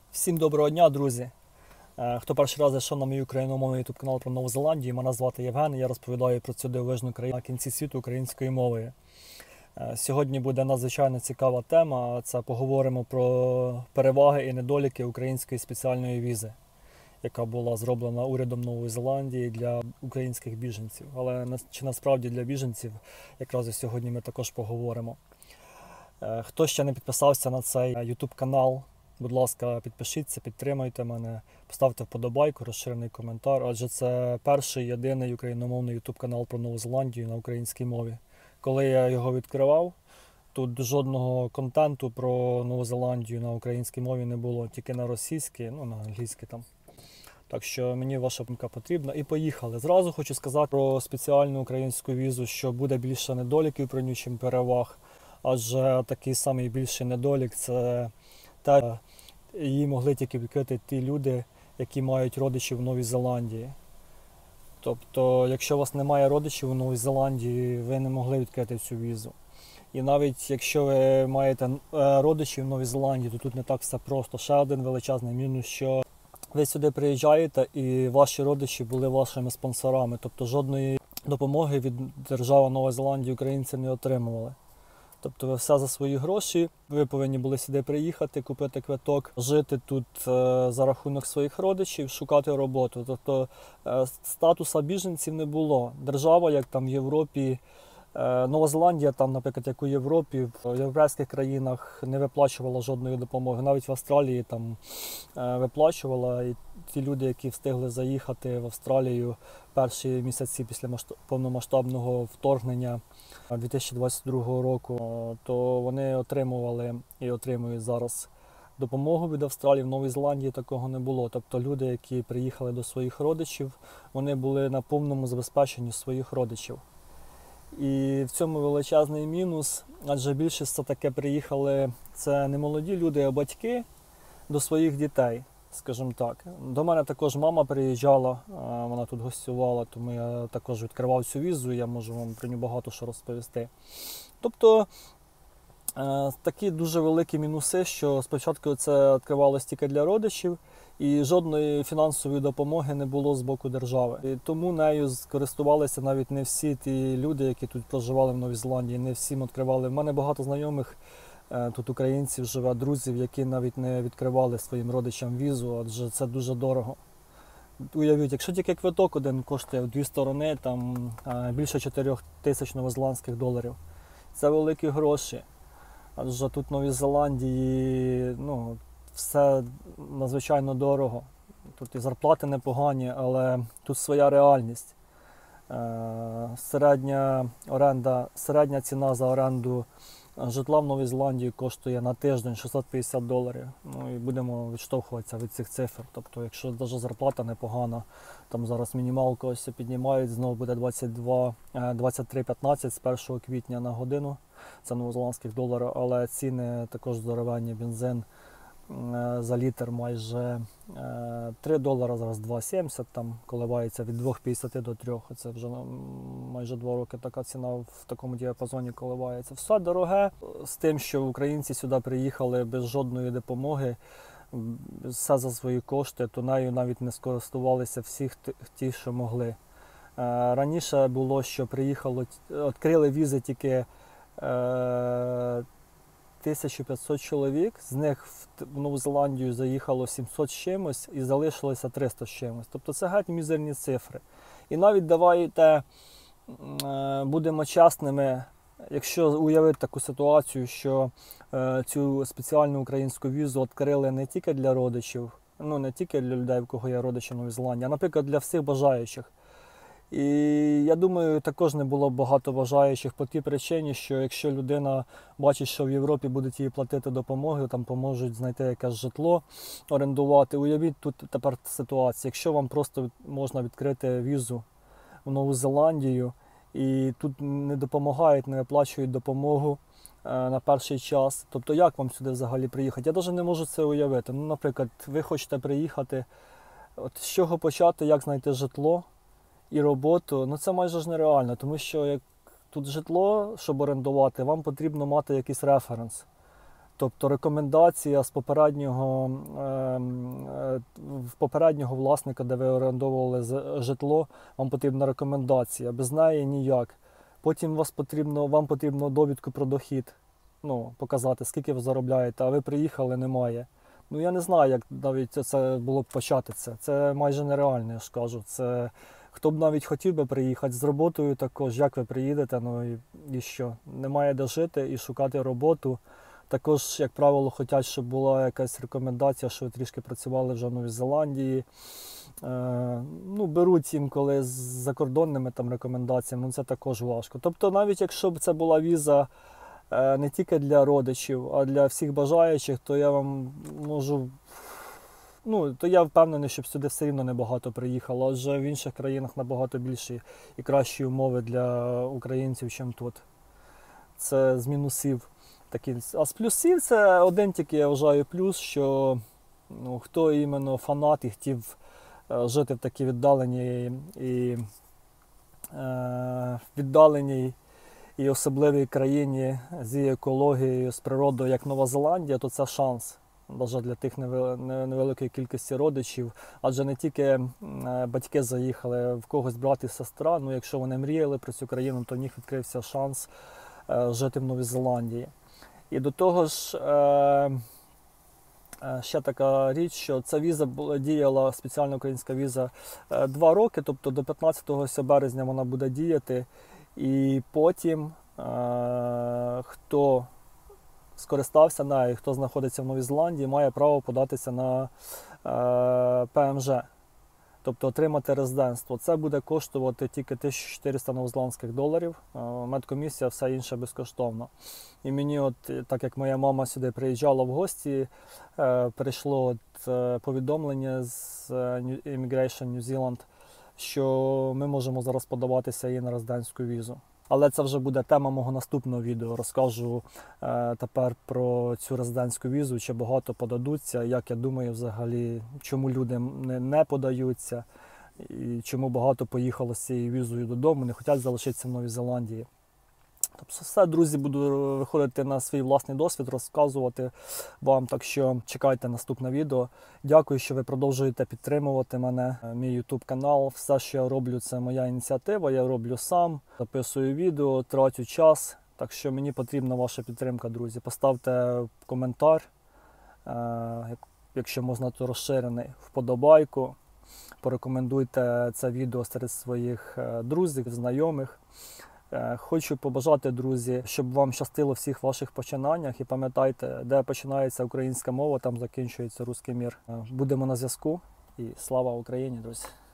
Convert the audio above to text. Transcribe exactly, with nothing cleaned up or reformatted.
Всім доброго дня, друзі! Хто перший раз зайшов на мій україномовний ютуб канал про Нову Зеландію, мене звати Євген, і я розповідаю про цю дивовижну країну на кінці світу українською мовою. Сьогодні буде надзвичайно цікава тема, це поговоримо про переваги і недоліки української спеціальної візи, яка була зроблена урядом Нової Зеландії для українських біженців. Але чи насправді для біженців, якраз і сьогодні ми також поговоримо. Хто ще не підписався на цей ютуб канал, будь ласка, підпишіться, підтримайте мене, поставте вподобайку, розширений коментар, адже це перший єдиний україномовний ютуб канал про Нову Зеландію на українській мові. Коли я його відкривав, тут жодного контенту про Нову Зеландію на українській мові не було, тільки на російській, ну на англійській там. Так що мені ваша думка потрібна. І поїхали. Зразу хочу сказати про спеціальну українську візу, що буде більше недоліків про нього, чим переваг. Адже такий самий більший недолік – це те, її могли тільки відкрити ті люди, які мають родичів в Новій Зеландії. Тобто, якщо у вас немає родичів у Новій Зеландії, ви не могли відкрити цю візу. І навіть якщо ви маєте родичів в Новій Зеландії, то тут не так все просто. Ще один величезний мінус, що ви сюди приїжджаєте і ваші родичі були вашими спонсорами. Тобто жодної допомоги від держави Нової Зеландії українці не отримували. Тобто ви все за свої гроші, ви повинні були сюди приїхати, купити квиток, жити тут е, за рахунок своїх родичів, шукати роботу. Тобто е, статуса біженців не було. Держава, як там в Європі, е, Нова Зеландія, там, наприклад, як у Європі, в європейських країнах не виплачувала жодної допомоги. Навіть в Австралії там е, виплачувала, і ті люди, які встигли заїхати в Австралію перші місяці після повномасштабного вторгнення дві тисячі двадцять другого року, то вони отримували і отримують зараз допомогу від Австралії. В Новій Зеландії такого не було. Тобто люди, які приїхали до своїх родичів, вони були на повному забезпеченні своїх родичів. І в цьому величезний мінус, адже більшість все-таки приїхали, це не молоді люди, а батьки до своїх дітей, скажімо так. До мене також мама приїжджала, вона тут гостювала, тому я також відкривав цю візу, я можу вам про нього багато що розповісти. Тобто такі дуже великі мінуси, що спочатку це відкривалося тільки для родичів, і жодної фінансової допомоги не було з боку держави. І тому нею скористувалися навіть не всі ті люди, які тут проживали в Новій Зеландії, не всім відкривали. В мене багато знайомих тут українців живе, друзів, які навіть не відкривали своїм родичам візу, адже це дуже дорого. Уявіть, якщо тільки квиток один коштує в дві сторони, там більше чотирьох тисяч новозеландських доларів. Це великі гроші, адже тут в Новій Зеландії ну, все надзвичайно дорого. Тут і зарплати непогані, але тут своя реальність. Середня оренда, середня ціна за оренду житла в Новій Зеландії коштує на тиждень шістсот п'ятдесят доларів. Ну і будемо відштовхуватися від цих цифр. Тобто, якщо навіть зарплата непогана, там зараз мінімалку ось піднімають, знову буде двадцять три п'ятнадцять з першого квітня на годину. Це новозеландських доларів, але ціни також здоровенні. Бензин за літр майже три долари, зараз два сімдесят, там коливається від двох п'ятдесят до трьох. Це вже майже два роки така ціна в такому діапазоні коливається. Все дороге, з тим, що українці сюди приїхали без жодної допомоги, все за свої кошти, то нею навіть не скористувалися всі ті, що могли. Раніше було, що приїхало, відкрили візи тільки тисяча п'ятсот чоловік, з них в Нову Зеландію заїхало сімсот з чимось і залишилося триста з чимось. Тобто це геть мізерні цифри. І навіть давайте будемо чесними, якщо уявити таку ситуацію, що цю спеціальну українську візу відкрили не тільки для родичів, ну не тільки для людей, в кого є родичі в Новій Зеландії, а, наприклад, для всіх бажаючих. І я думаю, також не було багато бажаючих по тій причині, що якщо людина бачить, що в Європі будуть їй платити допомоги, там поможуть знайти якесь житло, орендувати. Уявіть тут тепер ситуацію, якщо вам просто можна відкрити візу в Нову Зеландію і тут не допомагають, не оплачують допомогу на перший час, тобто як вам сюди взагалі приїхати? Я навіть не можу це уявити. Ну, наприклад, ви хочете приїхати, от з чого почати, як знайти житло і роботу, ну це майже ж нереально, тому що як тут житло, щоб орендувати, вам потрібно мати якийсь референс. Тобто рекомендація з попереднього, е, в попереднього власника, де ви орендовували житло, вам потрібна рекомендація, без неї ніяк. Потім вас потрібно, вам потрібно довідку про дохід, ну, показати, скільки ви заробляєте, а ви приїхали, немає. Ну, я не знаю, як навіть це було б почати це. Це майже нереально, я ж кажу. Це, хто б навіть хотів би приїхати з роботою також, як ви приїдете, ну і, і що? Немає де жити і шукати роботу. Також, як правило, хочуть, щоб була якась рекомендація, що ви трішки працювали вже в Новій Зеландії. Е, ну, беруть інколи з закордонними там рекомендаціями, ну це також важко. Тобто навіть якщо б це була віза е, не тільки для родичів, а для всіх бажаючих, то я вам можу, ну, то я впевнений, щоб сюди все рівно небагато приїхало, адже в інших країнах набагато більші і кращі умови для українців, ніж тут. Це з мінусів. Такі. А з плюсів це один тільки, я вважаю, плюс, що ну, хто іменно фанат і хотів е, жити в такій віддаленій і е, віддаленій і особливій країні з її екологією, з природою, як Нова Зеландія, то це шанс навіть для тих невеликої кількості родичів. Адже не тільки е, батьки заїхали, в когось брат і сестра, ну якщо вони мріяли про цю країну, то в них відкрився шанс е, жити в Новій Зеландії. І до того ж, е, ще така річ, що ця віза діяла, спеціальна українська віза, е, два роки, тобто до п'ятнадцятого березня вона буде діяти. І потім, е, хто скористався нею, хто знаходиться в Новій Зеландії, має право податися на е, Пе Ем Же. Тобто отримати резидентство. Це буде коштувати тільки тисячу чотириста новозеландських доларів, медкомісія, все інше безкоштовно. І мені, от, так як моя мама сюди приїжджала в гості, прийшло от повідомлення з Immigration New Zealand, що ми можемо зараз подаватися і на резидентську візу. Але це вже буде тема мого наступного відео. Розкажу е, тепер про цю резидентську візу, чи багато подадуться, як я думаю взагалі, чому люди не, не подаються, і чому багато поїхало з цією візою додому, не хочуть залишитися в Новій Зеландії. Тобто все, друзі, буду виходити на свій власний досвід, розказувати вам, так що чекайте наступне відео. Дякую, що ви продовжуєте підтримувати мене, мій YouTube канал. Все, що я роблю, це моя ініціатива, я роблю сам, записую відео, трачу час. Так що мені потрібна ваша підтримка, друзі. Поставте коментар, якщо можна, то розширений, вподобайку. Порекомендуйте це відео серед своїх друзів, знайомих. Хочу побажати, друзі, щоб вам щастило в всіх ваших починаннях. І пам'ятайте, де починається українська мова, там закінчується русський мір. Будемо на зв'язку. І слава Україні, друзі!